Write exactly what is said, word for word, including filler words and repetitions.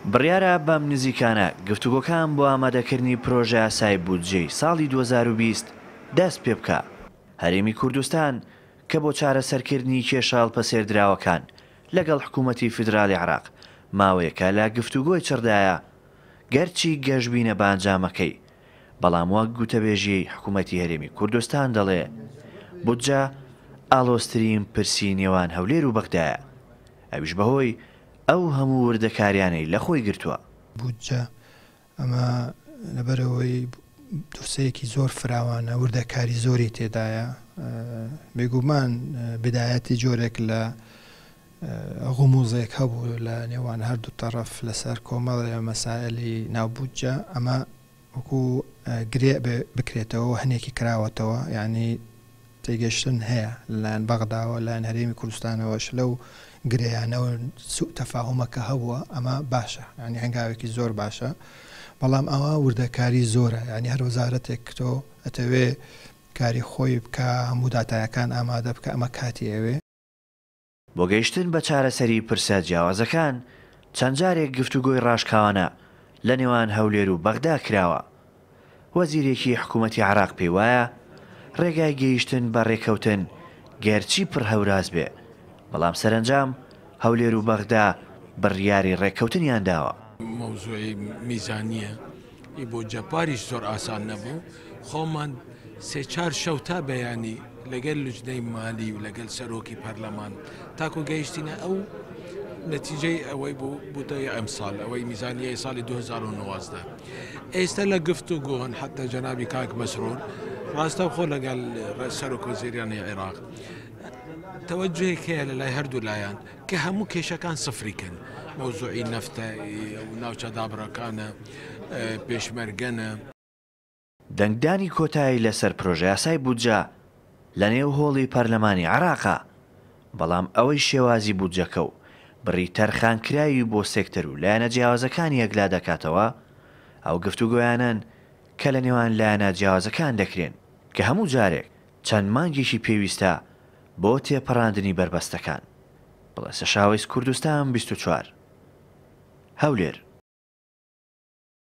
بڕیارە بەم نزیکانە گفتوگۆکان بۆ ئامادەکردنی پرۆژە یاسای بودجەی ساڵی دوو هەزار و بیست دەست پێ بکە. هەرێمی کوردستان کە بۆ چارەسەرکردنی کێشاڵ پەسێردراوەکان لەگەڵ حکوومەتی فیدرالی عێراق ماوەیەکە لە گفتوگۆی چڕدایە گەرچی گەشتبینە بە ئەنجامەکەی، بەڵام وەک گوتەبێژی حکوومەتی هەرێمی کوردستان دەڵێ بودجە ئاڵۆزترین پرسی نێوان هەولێر و بەغدایە، ئەویش بەهۆی ئەو هەموو وردەکاریانەی لە خۆی گرتووە. بودجە ئەمە لەبەرەوەی دوورسەیەکی زۆر فراوانە، وردەکاری زۆری تێدایە، بێگومان بدایەتی جۆرێک لە غوموزێک هەبوو لە نێوان هەردوو تەرەف لەسەر کۆمەڵێ مەسائلی ناوبودجە. ئەمە وەکو گرێ بکرێتەوە هەنێکی کراوەتەوە، یعنی تێگەشتن هەیە لەلایەن بەغداوە لایەن هەرێمی کوردستانەوەش لەو گرەیانەوە سوء تەفاهومەکە هەبووە. ئەمە باشە، ینی هەنگاوێکی زۆر باشە، بەڵام ئەوە وردەکاری زۆرە، ینی هەر وەزارەتێک تۆ ئەتەوێ کاری خۆی بکە، هەموو داتایەکان ئامادە بکە، ئەمە کاتی ئەوێ. بۆ گەیشتن بە چارەسەری پرسە جیاوازەکان چەند جارێک گفتوگۆی ڕاشکاوانە لە نێوان هەولێر و بەغدا کراوە. وەزیرێکی حکوومەتی عێراق پێی وایە ڕێگای گەیشتن بە ڕێکەوتن گەرچی پڕ هەوراز بێ، بەڵام سەرنجام هەولێر و بەغدا بڕیاری ڕێکەوتنیان داوە. مەوزوعی میزانیە ئی بۆ جەپاریش زۆر ئاسان نەبوو. خۆمان سێ چار شەو تا بەیانی لەگەل لوجنەی مالی و لەگەل سەرۆکی پەرلەمان تاکو گەیشتینە ئەو نەتیجەی ئەوەی بوو بوتەیە ئەمساڵ ئەوەی میزانیەی ساڵی دوو هەزار و نۆزدە. ئێستا لە گفتوگۆن حتى جەنابی کاک مەسرور ڕاستە خۆ لەگەل سەرۆک وەزیریانی عێراق تەوەجوهێک هەیە لە لای هەردوو لایەن کە هەموو کێشەکان سفریکن. مەوزوعی نەفتە و ناوچە دابڕەکانە، پێشمەرگەنە. دەنگدانی کۆتایی لەسەر پرۆژە یاسای بودجە لە نێو هۆڵی پەرلەمانی عێراقا، بەڵام ئەوەی شێوازی بودجەکە و بڕی تەرخانکراوی بۆ سێکتەر و لایەنە جیاوازەکانی یەکلا دەکاتەوە، ئەو گفتوگۆیانن کە لە نێوان لایەنە جیاوازەکان دەکرێن کە هەموو جارێک چەند مانگێکی پێویستە بۆ تێپەڕاندنی بربەستەکان. بڵێسە شاوەیز کوردستان بیست و چوار هەولێر.